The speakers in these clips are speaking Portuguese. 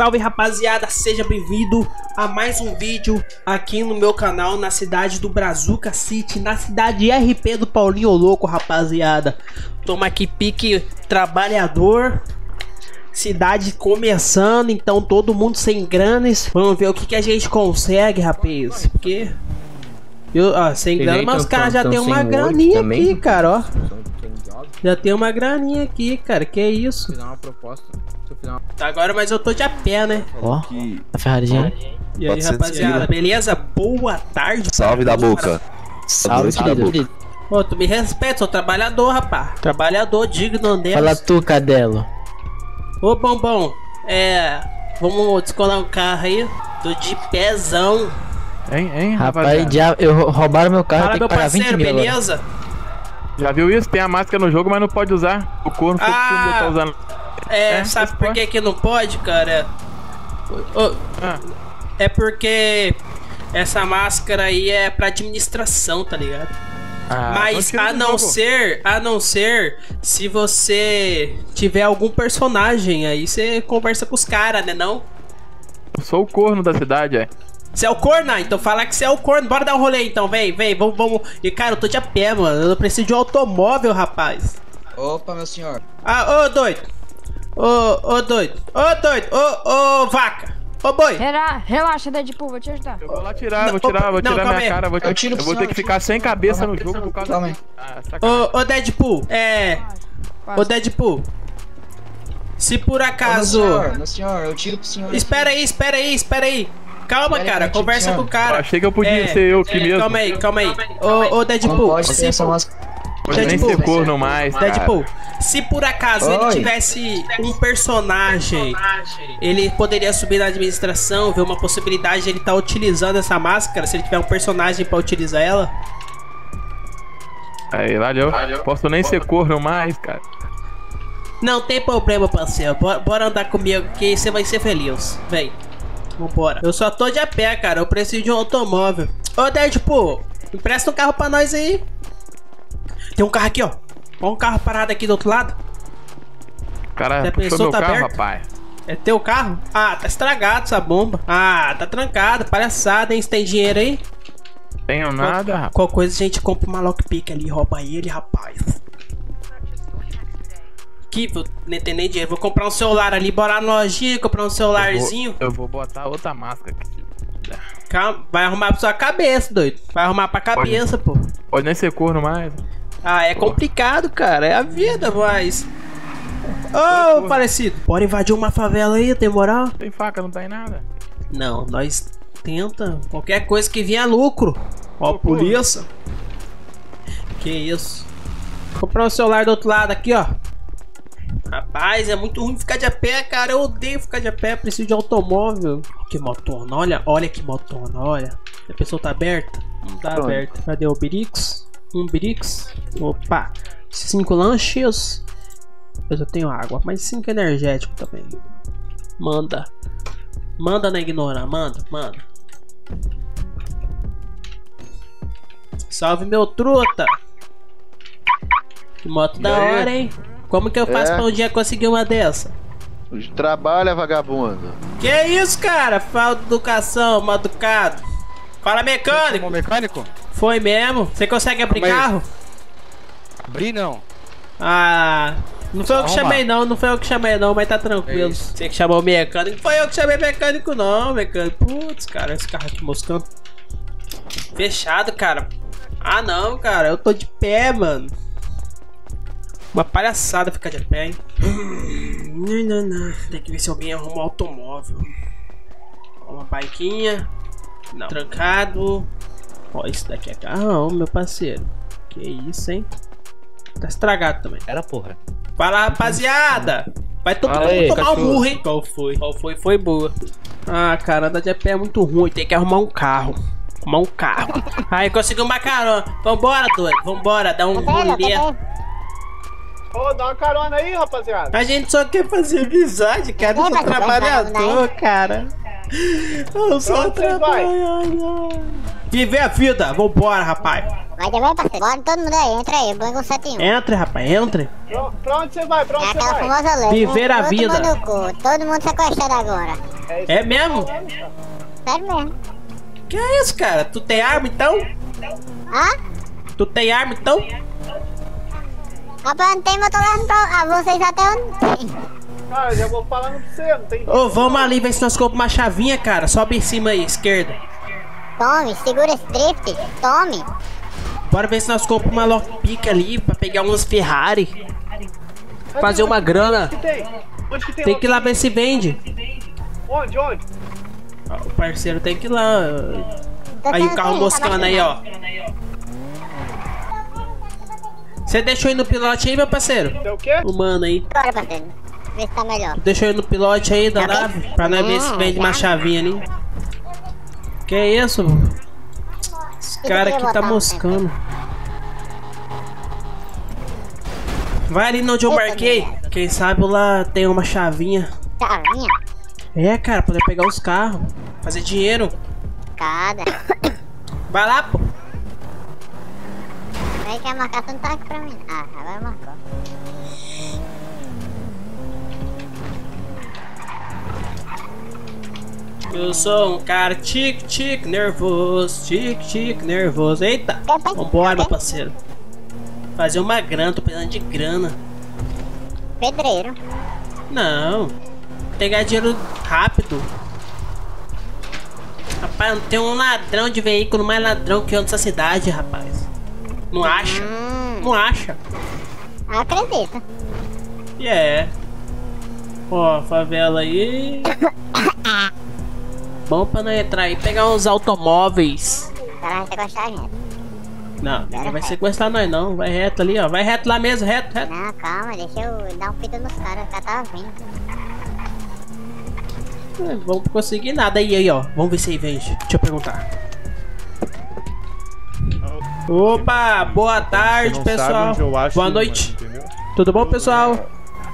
salve rapaziada, seja bem-vindo a mais um vídeo aqui no meu canal na cidade do Brazuca City, na cidade RP do Paulinho Louco, rapaziada. Toma aqui pique trabalhador, cidade começando, então todo mundo sem granas. Vamos ver o que a gente consegue, rapaz, porque sem grana, mas os caras já tem uma graninha aqui, cara, ó. Já tem uma graninha aqui, cara, que é isso? Fiz uma proposta. Tá agora, mas eu tô de a pé, né? Ó, a Ferrarizinha. E aí, rapaziada, beleza? Boa tarde. Salve da boca. Salve, querido. Ô, tu me respeita, sou trabalhador, rapaz. Trabalhador digno deles. Fala tu, cadelo. Ô, bombom, vamos descolar um carro aí. Tô de pezão. Hein, rapaz, roubaram meu carro. Fala, meu parceiro, beleza? Agora. Já viu isso? Tem a máscara no jogo, mas não pode usar. O corno foi que tá usando. Sabe por que não pode, cara? É porque essa máscara aí é pra administração, tá ligado? Mas a não ser se você tiver algum personagem aí, você conversa com os caras, né não? Eu sou o corno da cidade, Você é o corno? Então fala que você é o corno. Bora dar um rolê então, vem, vamos. E cara, eu tô de a pé, mano. Eu preciso de um automóvel, rapaz. Opa, meu senhor. Ô doido. Ô doido. Ô vaca. Ô boi. Relaxa, Deadpool, vou te ajudar. Eu vou lá tirar, vou tirar minha cara. Eu vou ter que ficar sem cabeça no jogo por causa disso. Ô Deadpool, Ô Deadpool. Se por acaso. Meu senhor, eu tiro pro senhor. Espera aí. Calma, cara, conversa com o cara. Achei que eu podia ser eu aqui mesmo. Calma aí. Ô Deadpool, pode ter essa máscara. Pode nem ser corno mais, Deadpool, se por acaso ele tivesse um personagem, ele poderia subir na administração, ver uma possibilidade de ele estar utilizando essa máscara, se ele tiver um personagem pra utilizar ela. Aí, valeu. Posso nem ser corno mais, cara. Não tem problema, parceiro. Bora andar comigo que você vai ser feliz. Vem. Vambora. Eu só tô de a pé, cara. Eu preciso de um automóvel. Ô, Deadpool, empresta um carro pra nós aí. Tem um carro aqui, ó. Olha um carro parado aqui do outro lado. Cara, puxou meu carro, rapaz. É teu carro? Ah, tá estragado essa bomba. Ah, tá trancado. Palhaçada, hein? Você tem dinheiro aí? Tenho nada, rapaz. Qual coisa a gente compra uma lockpick ali, rouba ele, rapaz. Aqui, não tem nem dinheiro. Vou comprar um celular ali. Bora na lojinha, comprar um celularzinho. Eu vou botar outra máscara aqui. Calma, vai arrumar pra sua cabeça, doido. Vai arrumar pra cabeça, pô. Pode nem ser corno mais. É complicado, cara. É a vida, mas... Ô, parecido. Bora invadir uma favela aí, tem moral? Tem faca, não tem nada. Não, nós tenta. Qualquer coisa que vinha lucro. Ó, polícia. Que isso. Vou comprar um celular do outro lado aqui, ó. Rapaz, é muito ruim ficar de a pé, cara. Eu odeio ficar de a pé, preciso de automóvel. Que motona, olha que motona, olha. A pessoa tá aberta? Não tá aberta. Cadê o Birix? Um Birix. Opa, 5 lanches. Eu só tenho água, mas 5 energético também. Manda na ignora, manda. Salve meu truta. Que moto da hora, hein? Como que eu faço pra um dia conseguir uma dessa? Trabalha, vagabundo. Que isso, cara? Falta de educação, mal educado. Fala, mecânico. Mecânico? Foi mesmo? Você consegue abrir carro? Abrir não. Não foi eu que chamei não, mas tá tranquilo. Você que chamou o mecânico. Não foi eu que chamei mecânico não, mecânico. Putz, cara, esse carro aqui moscando. Fechado, cara. Não, cara, eu tô de pé, mano. Uma palhaçada ficar de pé, hein? Não. Tem que ver se alguém arruma um automóvel. Uma bikezinha. Não. Trancado. Ó, isso daqui é carrão, meu parceiro. Que isso, hein? Tá estragado também. Porra. Fala, rapaziada. Vai todo mundo tomar um murro, hein? Qual foi? Foi boa. Cara, andar de pé é muito ruim. Tem que arrumar um carro. Aí consegui uma carona. Vambora, doido. Vambora, dá um rolê. Dá uma carona aí, rapaziada. A gente só quer fazer amizade, cara. Eu sou trabalhador, cara. Eu sou trabalhador. Viver a vida. Vambora, rapaz. Vai também, parceiro. Bora todo mundo aí, entra aí, Banco 71. Entre, rapaz, entre. Pra onde você vai? Pra onde É você aquela vai? famosa lei. Viver a vida. Todo mundo sequestrado agora. É mesmo? Sério mesmo. Que é isso, cara? Tu tem arma então? Hã? Tu tem arma então? Rapaz, não tem, mas eu tô levando pra vocês até onde tem. Cara, já vou falando pra você, não tem... Ô, vamos ali ver se nós compramos uma chavinha, cara. Sobe em cima aí, esquerda. Tome, segura esse drift. Tome. Bora ver se nós compramos uma lockpick ali pra pegar umas Ferrari. Fazer uma grana. Onde que tem? Onde que tem? Tem que ir lá ver se vende. Onde? Ó, o parceiro tem que ir lá. Aí o carro moscando aí, ó. Você deixou aí no pilote aí, meu parceiro? Deu o quê? O mano aí. Bora, parceiro. Vê se tá melhor. Deixou aí no pilote aí da nave. Pra nós ver se vende uma chavinha ali. Que isso, mano? Esse cara aqui tá moscando. Vai ali onde eu marquei. Quem sabe lá tem uma chavinha. Chavinha? É, cara, poder pegar os carros. Fazer dinheiro. Cada. Vai lá, pô. Aí quer marcar, tu não tá aqui pra mim. Ah, agora marcou. Eu sou um cara tic-tic nervoso. Tic-tic nervoso. Eita. Vambora, meu parceiro. Fazer uma grana, tô precisando de grana. Pedreiro. Não. Pegar dinheiro rápido. Rapaz, não tem um ladrão de veículo mais ladrão que eu nessa cidade, rapaz. Não acha? Não acha? Acredita. E é. Ó, favela aí. Bom pra não entrar aí, pegar uns automóveis. O cara vai sequestrar a gente. Não, ninguém vai sequestrar nós não. Vai reto ali, ó. Vai reto lá mesmo, reto. Não, calma, deixa eu dar um pito nos caras, o cara tava vindo. Não vamos conseguir nada aí, ó. Vamos ver se aí vende. Deixa eu perguntar. Opa, boa tarde, pessoal. Boa noite. Tudo bom, pessoal?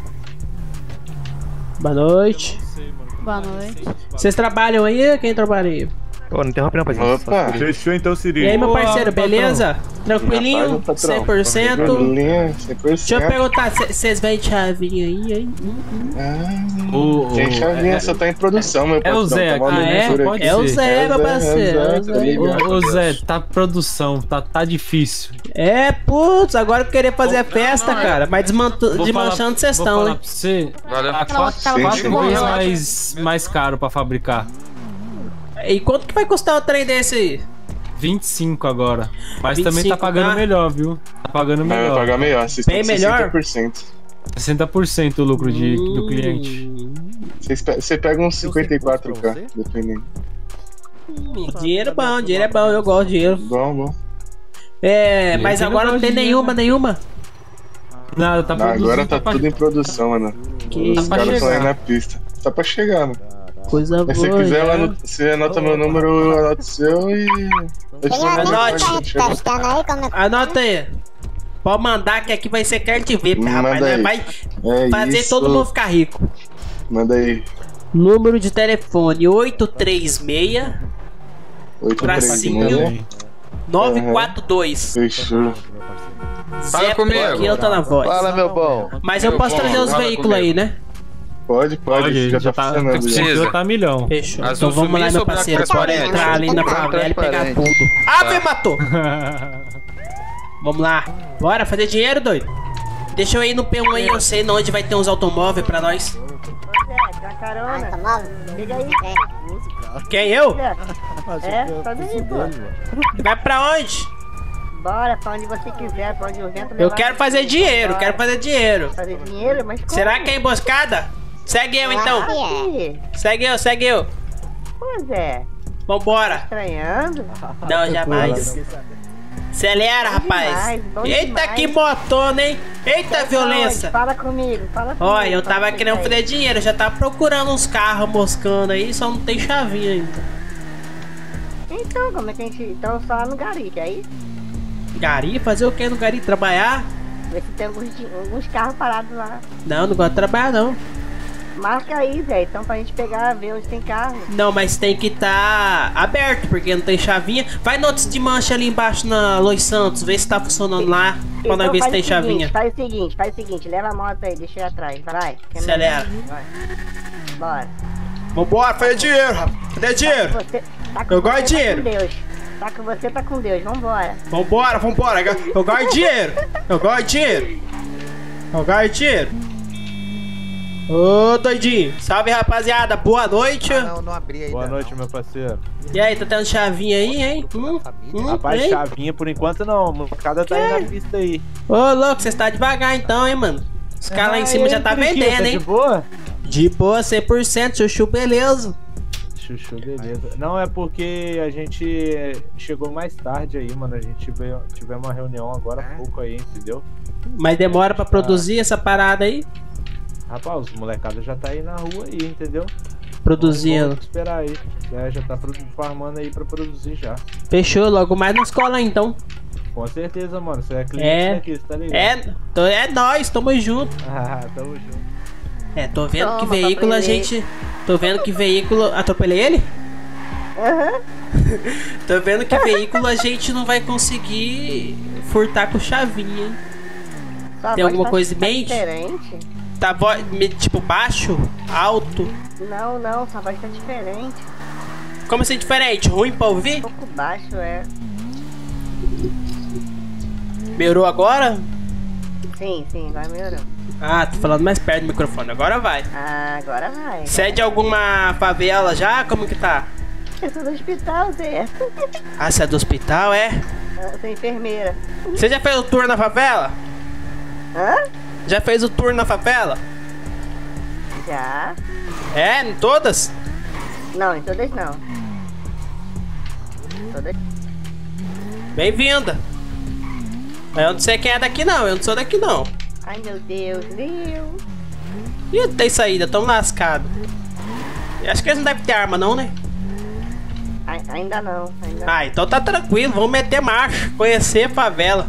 Boa noite. Boa noite. Vocês trabalham aí? Quem trabalha aí? Ô, não interrompe não, parceiro. Opa! Fechou então, Siri. E aí, meu parceiro, beleza? Tranquilinho? Rapaz, patrão. 100%? Tranquilinho, 100%. Deixa eu perguntar, vocês vendem chavinha aí, hein? Tem chavinha, só tá em produção, meu patrão. o Zé, tá uma é? loucura Pode aqui. É o ser. Zé, meu parceiro. É o Zé. Ô Zé, tá produção, tá difícil. É, putz, agora eu queria fazer a festa, cara. Mas desmanchando vocês Vou estão, falar hein? pra você, Valeu. tá quatro vezes mais caro pra fabricar. E quanto que vai custar o trem desse aí? 25 agora. Mas 25, também tá pagando tá? melhor, viu? Tá pagando Vai melhor. pagar melhor, vocês Bem têm melhor? 60%. 60% o lucro do cliente. Você pega uns 54k, dependendo. Dinheiro é bom, eu gosto de dinheiro. Bom. É, mas Eu agora não tem gosto de dinheiro, nenhuma. Nada, tá produzindo. Agora tá tudo em produção, mano. Que Os pra caras estão aí chegar. na pista. Tá pra chegar, mano. Coisa boa. Mas se você quiser, né? você anota meu número, eu anoto o seu e... Eu te Tem mando alguém Anote. que tá mensagem. testando aí como é que... Anota aí. Pode mandar que aqui vai ser carne VIP, Manda rapaz. Né? aí. Vai É fazer isso. todo mundo ficar rico. Manda aí. Número de telefone 836 836. 942. Fechou. Zé comigo. Tranquilo tá na voz. Fala, meu bom. Mas eu posso trazer os fala veículos aí, né? Pode, já tá funcionando. precisa. Já tá milhão. Fechou. Azul Então vamos lá, sumiço meu ou branco parceiro. Pode transparente? entrar ali na favela e pegar Transparente. tudo. Ave matou! Vamos lá. Bora fazer dinheiro, doido? Deixa eu ir no P1 aí, eu sei onde vai ter uns automóveis pra nós. Automóvel? Liga aí. Quem, eu? Tá bem, pô. Vai pra onde? Bora, pra onde você quiser, pra onde o vento Eu quero fazer dinheiro, Fazer dinheiro, mas como? Será que é emboscada? Segue eu então. Segue eu. Pois é, Vambora. estranhando. Não, jamais. Acelera, rapaz. bom Eita, demais. que motona, hein? Eita, violência. Fala comigo. Olha, eu tava querendo fazer dinheiro, eu já tava procurando uns carros moscando aí, só não tem chavinha ainda. Então, como é que a gente... Então, só lá no Gari, que aí... Gari? Fazer o que no Gari? Trabalhar? Vê se tem alguns carros parados lá. Não gosto de trabalhar não. Marca aí, velho. Então pra gente pegar, ver onde tem carro. Não, mas tem que estar aberto, porque não tem chavinha. Vai no outro de mancha ali embaixo na Lois Santos, vê se tá funcionando lá. Pra nós ver se tem chavinha. Faz o seguinte, leva a moto aí, deixa eu ir atrás. Vai. Acelera. Bora. Vambora, foi dinheiro. Cadê dinheiro? Eu gosto de dinheiro. Tá com você, tá com Deus. Vambora. Vambora. Eu gosto de dinheiro. Eu gosto de dinheiro. Ô, doidinho. Salve, rapaziada. Boa noite. Não abri aí. Boa noite, meu parceiro. E aí, tá tendo chavinha aí, hein? Rapaz, hein? Chavinha por enquanto não. Cada tá aí na pista aí. Ô, louco, você está devagar então, hein, mano? Os caras lá em cima já tá vendendo, hein? De boa? De boa, 100%. Chuchu, beleza. Chuchu, beleza. Não, é porque a gente chegou mais tarde aí, mano. A gente tivemos uma reunião agora há pouco aí, entendeu? Mas demora pra produzir essa parada aí? Rapaz, os molecados já tá aí na rua aí, entendeu? Produzindo. Vamos esperar aí. Já tá farmando aí pra produzir já. Fechou, logo mais na escola então. Com certeza, mano. Você é cliente aqui, você tá ligado? É nóis, tamo junto. Tamo junto. Tô vendo que veículo a gente... Tô vendo que veículo... Atropelei ele? Tô vendo que veículo a gente não vai conseguir furtar com chavinha, hein? Tem alguma coisa em mente? Diferente? Tá tipo baixo? Alto? Não, sua voz tá diferente. Como assim diferente? Ruim pra ouvir? Um pouco baixo, é. Melhorou agora? Sim, agora melhorou. Tô falando mais perto do microfone, agora vai. Agora vai. Você é de alguma favela já? Como que tá? Eu sou do hospital, Zé. Você é do hospital, é? Eu sou enfermeira. Você já fez o tour na favela? Já fez o tour na favela? Já. Em todas? Não, em todas não. Bem-vinda. Eu não sei quem é daqui não, eu não sou daqui não. Ai meu Deus, viu? Ih, não tem saída, tamo lascado. Acho que eles não devem ter arma não, né? Ainda não. Então tá tranquilo, vamos meter marcha, conhecer a favela.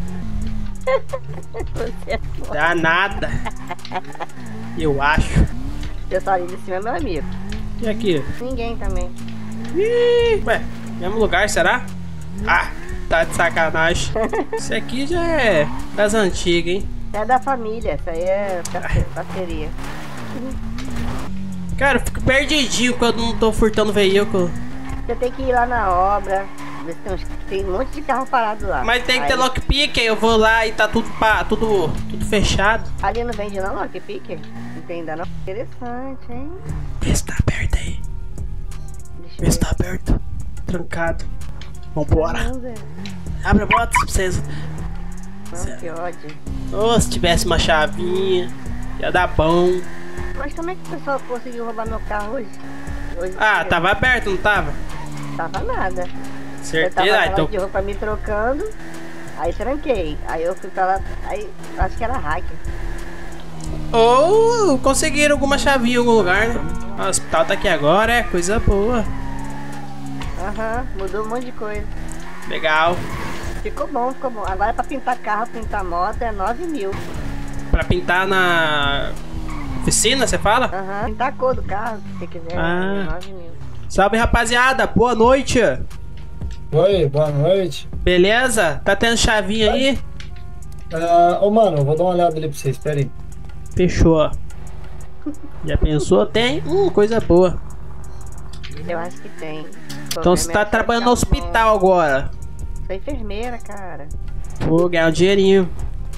Dá nada. Eu acho. O pessoal ali de cima é meu amigo. E aqui? Ninguém também. Ué, mesmo lugar, será? Tá de sacanagem. Isso aqui já é das antigas, hein? É da família, isso aí é parceria. Cara, eu fico perdidinho quando não tô furtando veículo. Você tem que ir lá na obra, ver se tem um monte de carro parado lá. Mas tem que ter lockpick, aí eu vou lá e tá tudo fechado. Ali não vende não lockpick? Não tem ainda não? Interessante, hein? Vê se tá aberto aí. Vê se tá aberto. Trancado. Vambora. Abre a bota pra vocês. Que ódio. Se tivesse uma chavinha, ia dar bom. Mas como é que o pessoal conseguiu roubar meu carro hoje? Tava aberto, não tava? Tava nada. Certeza? Eu tava então... de roupa me trocando, aí tranquei. Aí eu fui pra lá, aí acho que era hacker. Ou conseguiram alguma chavinha em algum lugar, né? O hospital tá aqui agora, é coisa boa. Mudou um monte de coisa. Legal. Ficou bom. Agora pra pintar carro, pintar moto é 9 mil. Pra pintar na oficina, você fala? Pintar a cor do carro, se você quiser, 9 mil. Salve, rapaziada, boa noite. Oi, boa noite. Beleza? Tá tendo chavinha aí? Mano, eu vou dar uma olhada ali pra vocês, espera aí. Fechou. Já pensou? Tem? Coisa boa. Eu acho que tem. Então você tá trabalhando no hospital agora? Sou enfermeira, cara. Vou ganhar um dinheirinho.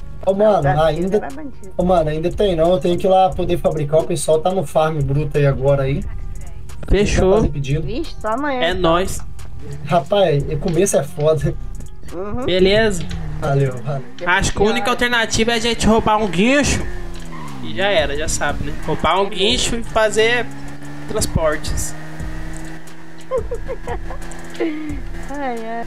Mano, ainda tem não. Eu tenho que ir lá poder fabricar. O pessoal tá no farm bruto aí agora aí. Fechou. Vixe, só amanhã. É nóis. Rapaz, o começo é foda. Beleza. Valeu. Acho que a única alternativa é a gente roubar um guincho. E já era, já sabe, né? Roubar um guincho e fazer transportes. Ai.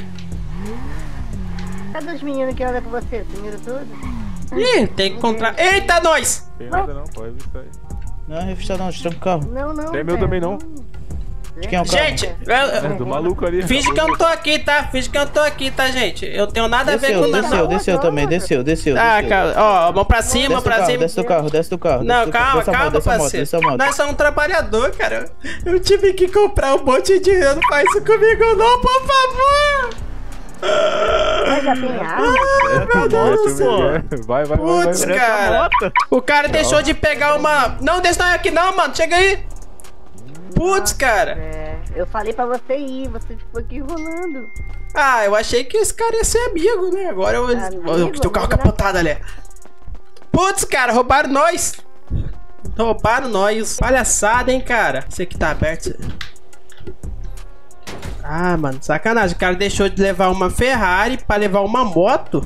Cadê os meninos que andam com você? Sumiram tudo? Ih, tem que encontrar. Eita, nós! Tem nada não, pode isso aí. Não é revista não, tranca o carro. Não. Tem meu também não. Quem é o carro? Gente, Do maluco ali. finge que eu não tô aqui, tá? Finge que eu não tô aqui, tá, gente? Eu tenho nada a ver com nada. Desceu também, desceu. Ah, cara, ó, mão pra cima, pra cima. Desce do carro. Não, calma, parceiro. Nós somos um trabalhador, cara. Eu tive que comprar um monte de dinheiro. Não faz isso comigo, não, por favor. Mas já tem arma? Meu Deus do céu. Vai. Putz, cara. O cara deixou de pegar uma... Não, desce não é aqui não, mano. Chega aí. Putz, cara. É, eu falei pra você ir, você ficou aqui enrolando. Ah, eu achei que esse cara ia ser amigo, né? Agora eu... Amigo, Tem o carro capotado ali. Putz, cara, roubaram nós. Roubaram nós. Palhaçada, hein, cara. Esse aqui tá aberto. Ah, mano, sacanagem. O cara deixou de levar uma Ferrari pra levar uma moto.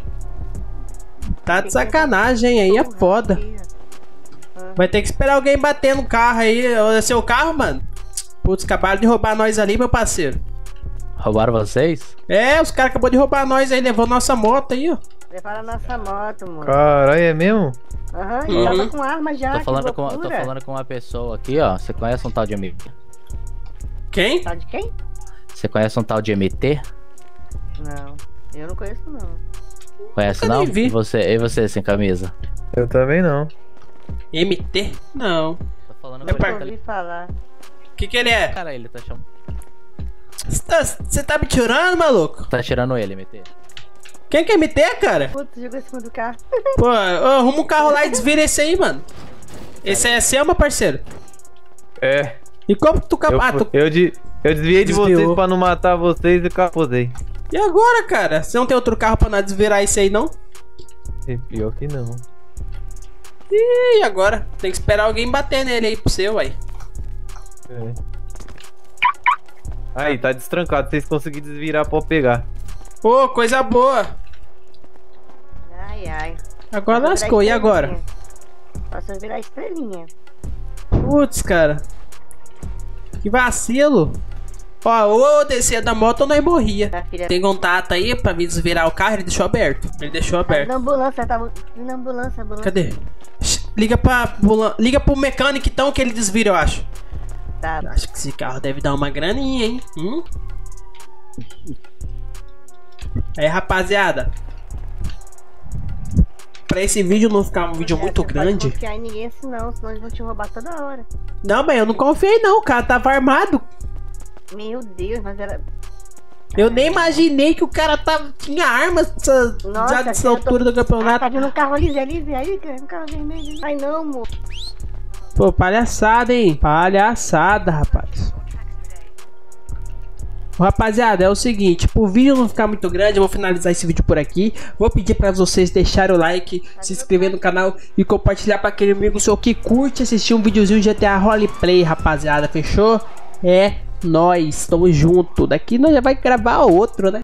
Tá de sacanagem, aí é foda. Vai ter que esperar alguém bater no carro aí. É seu carro, mano? Putz, acabaram de roubar nós ali, meu parceiro. Roubaram vocês? É, os caras acabaram de roubar nós aí, levou nossa moto aí, ó. Levaram a nossa moto, mano. Caralho, é mesmo? Aham, e tava com arma já. Tô falando com uma pessoa aqui, ó. Você conhece um tal de MT? Quem? Tá de quem? Você conhece um tal de MT? Não, eu não conheço não. Conhece Nunca não? nem vi. E você sem camisa? Eu também não. MT? Não. Tô falando É com par- ele. Eu ouvi falar. O que ele é? Cara, ele tá chamando. Você tá me tirando, maluco? Tá tirando ele, MT. Quem que é MT, cara? Putz, jogou em cima do carro. Pô, arruma um carro lá e desvira esse aí, mano. Esse aí é seu, meu parceiro? É. E como que tu capaz? Eu desviei de Desviou. vocês pra não matar vocês e capotei. E agora, cara? Você não tem outro carro pra nós desvirar esse aí, não? E pior que não. E agora? Tem que esperar alguém bater nele aí pro seu, aí. É. Aí, tá destrancado. Vocês conseguiram desvirar pra eu pegar. Ô, coisa boa. Ai. Agora Posso lascou, virar e agora? estrelinha. Posso virar estrelinha. Putz, cara. Que vacilo. Ó, ou eu descia da moto ou nós morria. Tá, filha. Tem contato aí pra vir desvirar o carro? Ele deixou aberto. Ele deixou Tá aberto. na ambulância, na ambulância. Cadê? Liga pro mecânico então que ele desvira, eu acho. Tá. Acho que esse carro deve dar uma graninha, hein? Aí, rapaziada. Pra esse vídeo não ficar um vídeo muito grande. Não pode confiar em ninguém assim não, senão eles vão te roubar toda hora. Não, mas eu não confiei não, o cara tava armado. Meu Deus, mas era... Eu nem imaginei que o cara tinha armas já nessa altura do campeonato. Tá vindo um carro ali, aí, cara, um carro vermelho. Ai não, amor. Pô, palhaçada, hein? Palhaçada, rapaz. Rapaziada, é o seguinte, pro vídeo não ficar muito grande, eu vou finalizar esse vídeo por aqui. Vou pedir pra vocês deixarem o like, se inscrever no canal e compartilhar pra aquele amigo seu que curte assistir um videozinho de GTA Roleplay, rapaziada, fechou? É nóis, tamo junto. Daqui nós já vai gravar outro, né?